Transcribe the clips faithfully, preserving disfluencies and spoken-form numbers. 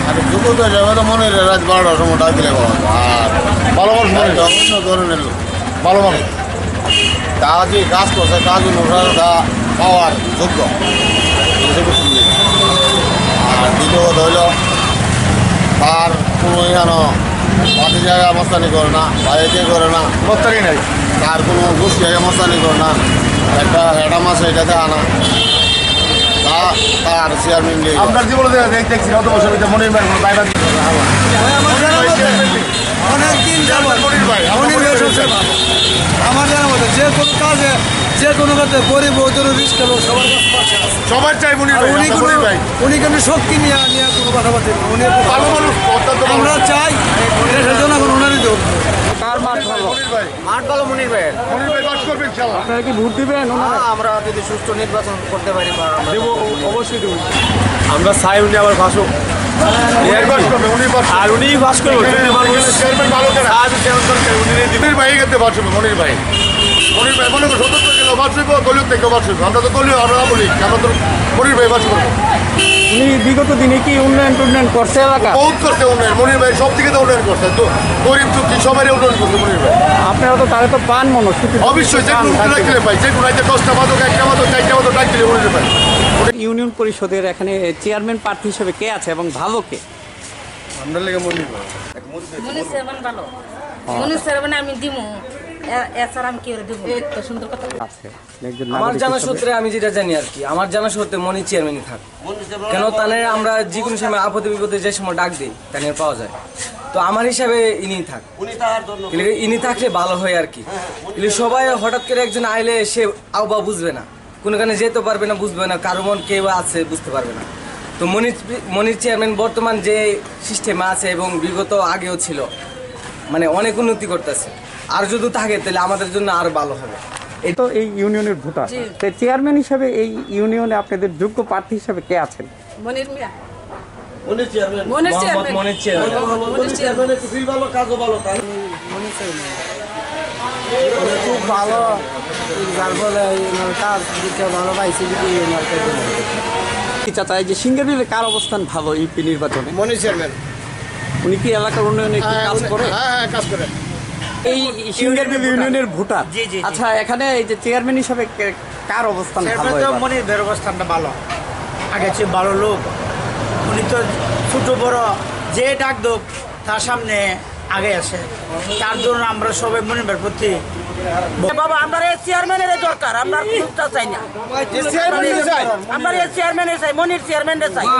আর যোগ্যতা যাবে তো মনে রাত বারোটার সময় ডাক দিলে পাওয়া যায়। আর ভালো মানুষ মনে হয় অন্য ধরনের লোক ভালো মানুষ তা যে কাজ করছে কাজ অনুসারে তা পাওয়ার যোগ্য। আর দ্বিতীয় কথা হইল তার কোনো এখানে বাতি জায়গায় মস্তানি করে না, বাইরে করে না, মস্তানি নাই। তার কোনো গোষ্ঠী জায়গায় মস্তানি করে না, একটা একটা মাছ এটাতে আনা তা তার চেয়ারম্যান আপনার জীবনে দেখছি কত বছর মনে হয় বাইরে অনেক দিন আমার জানা মতো যে কোনো কাজে যে কোনো কাজে গরিব ওদের রিস্ক হলো সবার কাছে সবার চাই উনি উনি কিন্তু শক্তি নিয়ে নিয়ে কোনো কথাবার্তা উনি ভালো মানুষ আমরা চাই দেশের জন্য এখন ওনারই দেব। কার মাঠ ভালো? মাঠ ভালো মনির ভাই। মনির ভাই বাস করবেন ইনশাআল্লাহ। আপনারা কি ভোট দিবেন? আমরা যদি সুষ্ঠু নির্বাচন করতে পারি দেব, অবশ্যই দেব। আমরা চাই উনি আবার ভাসুক, আর উনি বাস করবেন। মনির ভাই গেতে বাসবে মনির ভাই মনির ভাই মনে করো সত্তর কিলো বাসব দলীয় থেকে বাসব আমরা তো দলীয় আমরা বলি আমরা তো মনির ভাই বাস করবো। উনি বিগত দিনে কি উন্নয়ন টুন্নয়ন করছে এলাকা? বহুত করছে উন্নয়ন মনির ভাই সব দিকে তো উন্নয়ন করছে তো গরিব দুঃখী সবারই উন্নয়ন করছে মনির ভাই। আপনারা তো তাহলে তো পান মনে অবশ্যই যে কোনো ডাক দিলে ভাই যে কোনো দশটা মাদক একটা মাদক চারটা মাদক ডাক দিলে মনির ভাই। ইউনিয়ন পরিষদের এখানে চেয়ারম্যান প্রার্থী হিসেবে কে আছে এবং ভালো কে? আমরা লেগে মনির ভাই মনির চেয়ারম্যান ভালো মনির চেয়ারম্যান আমি দিমু এছাড়া আমি কি দেবো এত সুন্দর কথা আছে। আমার জানা সূত্রে আমি যেটা জানি আর কি আমার জানা সূত্রে মনির চেয়ারম্যানই থাক কেন তাহলে আমরা যে কোনো সময় আপদে বিপদে যে সময় ডাক দিই তাহলে পাওয়া যায়। তো আমার হিসাবে ইনি থাক, ইনি থাকলে ভালো হয় আর কি। সবাই হঠাৎ করে একজন আইলে সে আউবা বুঝবে না, কোনোখানে যেতে পারবে না, বুঝবে না, কারো মন কেউ আছে বুঝতে পারবে না। তো মনির মনির চেয়ারম্যান বর্তমান যে সিস্টেমে আছে এবং বিগত আগেও ছিল মানে অনেক উন্নতি করতেছে। আর যদি থাকে তাহলে আমাদের জন্য আরো ভালো হবে। এই তো এই ইউনিয়নের ভোটার, চেয়ারম্যান হিসাবে এই ইউনিয়নে আপনাদের যোগ্য প্রার্থী হিসাবে কে আছেন? Monir Mia Monir chairman Monir chairman Monir chairman Monir chairman একটু ফিল ভালো কাজও ভালো তাই মনির চেয়ারম্যান খুব ভালো যার ফলে কাজ দিকে ভালো পাইছে কি চাচা এই যে সিঙ্গারবিলে কার অবস্থান ভালো ইউপি নির্বাচনে? মনির চেয়ারম্যান উনি কি এলাকার উন্নয়নে কি কাজ করে? হ্যাঁ হ্যাঁ কাজ করে। এই সিঙ্গারবিল ইউনিয়নের ভোটার, আচ্ছা এখানে এই যে চেয়ারম্যান হিসাবে কার অবস্থান ভালো? মনির ভাইয়ের অবস্থানটা ভালো, আগে চেয়ে ভালো লোক। উনি তো ছোট বড় যে ডাক দোক তার সামনে আগে আসে, তার জন্য আমরা সবাই মনির ভাইয়ের প্রতি বাবা আমরা এই চেয়ারম্যানের দরকার, আমরা কোনটা চাই না, আমরা এই চেয়ারম্যানের চাই, মনির চেয়ারম্যানের চাই।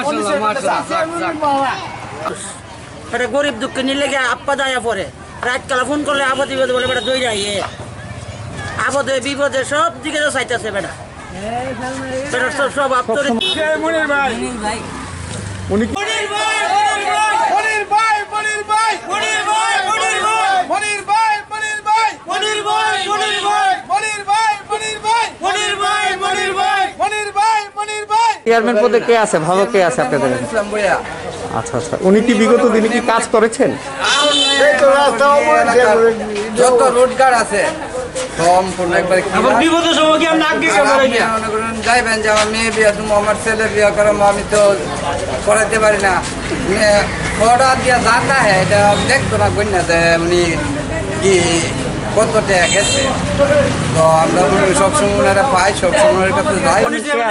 এটা গরিব দুঃখে নিলে গিয়ে আপা দায়া পরে রাতকালা ফোন করলে আপদ বিপদে বলে বেটা দই যাই আপদে বিপদে সব দিকে তো চাইতেছে বেটা বেটা সব সব আপতরে মনির ভাই উনি মনির ভাই মনির ভাই মনির ভাই মনির ভাই মনির ভাই মনির ভাই মনির ভাই মনির ভাই মনির ভাই মনির ভাই মনির ভাই মনির ভাই মনির ভাই মনির ভাই মনির ভাই চেয়ারম্যান পদে কে আছে ভালো কে আছে আপনাদের? আচ্ছা আচ্ছা উনি কি বিগত দিনে কি কাজ করেছেন? এই তো রাস্তা যত রোডগার আছে সম্পূর্ণ একবারে বিপদের সময় কি আমরা আগে যাইবেন যে আমার মেয়ে বিয়ে তুমি আমার ছেলে বিয়ে করো আমি তো করাতে পারি না, অর্ডার দিয়া জানতা হ্যাঁ এটা দেখতো না কন্যা যে উনি কি কত টাকা গেছে। তো আমরা সবসময় ওনারা পাই, সবসময় ওনার কাছে যাই।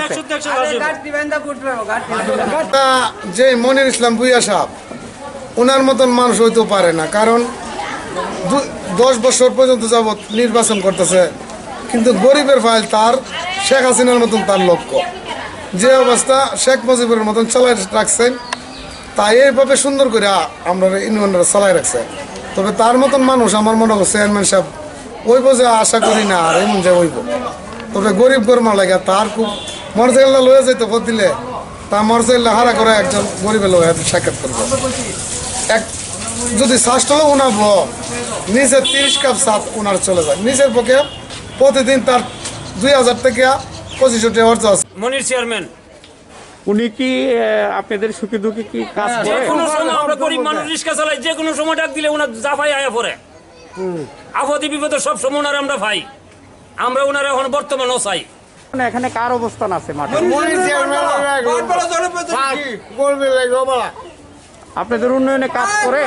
যে মনির ইসলাম ভুইয়া সাহেব ওনার মতন মানুষ হইতে পারে না, কারণ দশ বছর পর্যন্ত যাবৎ নির্বাচন করতেছে কিন্তু গরিবের ফাইল তার শেখ হাসিনার মতন তার লক্ষ্য, যে অবস্থা শেখ মুজিবুরের মতন চালাই রাখছেন তাই এইভাবে সুন্দর করে আমরা ইউনিয়নরা চালাই রাখছে। তবে তার মতন মানুষ আমার মনে হয় চেয়ারম্যান সাহেব ওইব যে আশা করি না আর এমন যে ওইব। তবে গরিব গরমা লাগে তার খুব মরজাইল্লা লয়ে যেতে ভোট দিলে তা মরজাইল্লা হারা করে একজন গরিবের লয়ে সাক্ষাৎ করবে। এক যদি শ্বাসটাও উনাব নিজের তিরিশ কাপ চাপ উনার চলে যায়, নিজের পক্ষে প্রতিদিন তার দুই হাজার থেকে পঁচিশশো টাকা অর্থ আছে। মনির চেয়ারম্যান উনি কি আপনাদের সুখে দুঃখে কি কাজ করে? যে কোনো সময় আমরা গরিব মানুষ রিক্সা চালাই, যে কোনো সময় ডাক দিলে ওনার জাফাই আয়া পড়ে, আপদে বিপদে সব সময় ওনার আমরা ভাই, আমরা ওনার এখন বর্তমানও চাই। এখানে কার অবস্থান আছে মাঠে? আপনাদের উন্নয়নে কাজ করে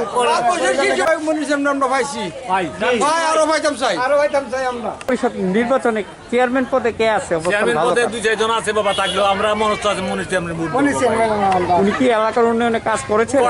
পরিষদ নির্বাচনে চেয়ারম্যান পদে কে আছে? দুই চারজন আছে বাবা, থাকলেও আমরা মনস্থ আছে মনির চেয়ারম্যান। উনি কি এলাকার উন্নয়নে কাজ করেছেন?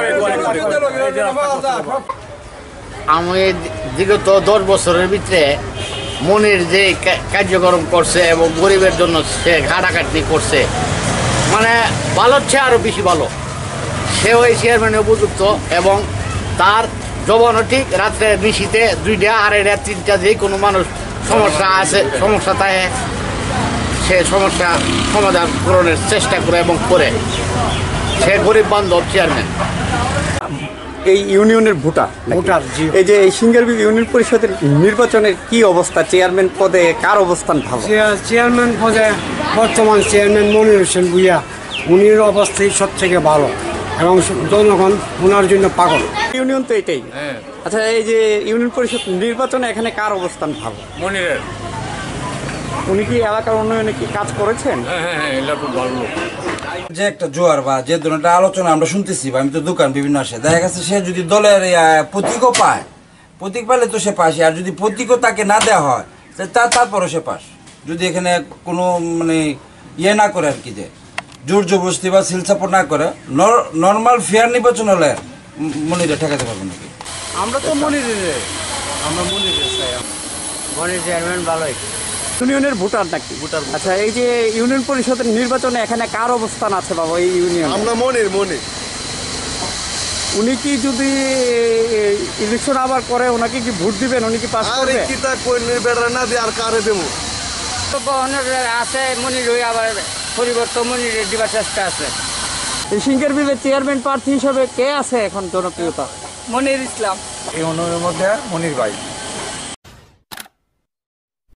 আমি বিগত দশ বছরের ভিতরে মনির যে কার্যক্রম করছে এবং গরিবের জন্য সে ঘাটাঘাটি করছে, মানে ভালোর চেয়ে আরও বেশি ভালো। সে ওই চেয়ারম্যানে উপযুক্ত এবং তার জবানও ঠিক। রাত্রে নিশিতে দুইটা আড়াইটা তিনটা যে কোনো মানুষ সমস্যা আছে, সমস্যা থাকে, সে সমস্যা সমাধান পূরণের চেষ্টা করে এবং করে। সে গরিব বান্ধব চেয়ারম্যান। এই ইউনিয়নের ভোটার ভোটার এই যে এই সিঙ্গারবিল ইউনিয়ন পরিষদের নির্বাচনের কি অবস্থা? চেয়ারম্যান পদে কার অবস্থান ভালো? চেয়ারম্যান পদে বর্তমান চেয়ারম্যান মনির হোসেন ভূঁইয়া, উনির অবস্থাই সব থেকে ভালো এবং জনগণ ওনার জন্য পাগল। ইউনিয়ন তো এটাই। আচ্ছা, এই যে ইউনিয়ন পরিষদ নির্বাচনে এখানে কার অবস্থান ভালো? মনিরের। উনি কি এলাকার উন্নয়নে কি কাজ করেছেন? হ্যাঁ হ্যাঁ হ্যাঁ, এটা খুব ভালো লোক। যে একটা জোয়ার বা যে ধরনের আলোচনা আমরা শুনতেছি, বা আমি তো দোকান বিভিন্ন আসে, দেখা গেছে সে যদি দলের প্রতীকও পায়, প্রতীক পাইলে তো সে পাশে, আর যদি প্রতীকও তাকে না দেওয়া হয় তা তারপরও সে পাস। যদি এখানে কোনো মানে ইয়ে না করে আর কি, যে জোর জবরদস্তি বা সিল সাপোর্ট না করে, নর্মাল ফেয়ার নির্বাচন হলে মনিরে ঠেকাতে পারবো নাকি? আমরা তো মনিরের আমরা মনির চাই, মনির চেয়ারম্যান ভালোই। ইউনিয়নের ভোটার নাকি? ভোটার। আচ্ছা, এই যে ইউনিয়ন পরিষদের নির্বাচনে এখানে কার অবস্থান আছে বাবা এই ইউনিয়ন? আমরা মনির মনির। উনি কি যদি ইলেকশন আবার করে ওনাকে কি ভোট দিবেন? উনি কি পাস করবে? কি তা কইনের বেড়া না দিয়ে আর কারে দেবো? আছে মনির হয়ে আবার পরিবর্তন মনির দিবার চেষ্টা আছে। এই সিঙ্গারবিলের চেয়ারম্যান প্রার্থী হিসাবে কে আছে এখন জনপ্রিয়তা? মনির ইসলাম। এই উন্নয়নের মধ্যে মনির ভাই